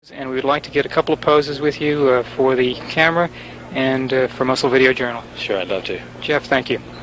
And we would like to get a couple of poses with you for the camera and for Muscle Video Journal. Sure, I'd love to. Jeff, thank you.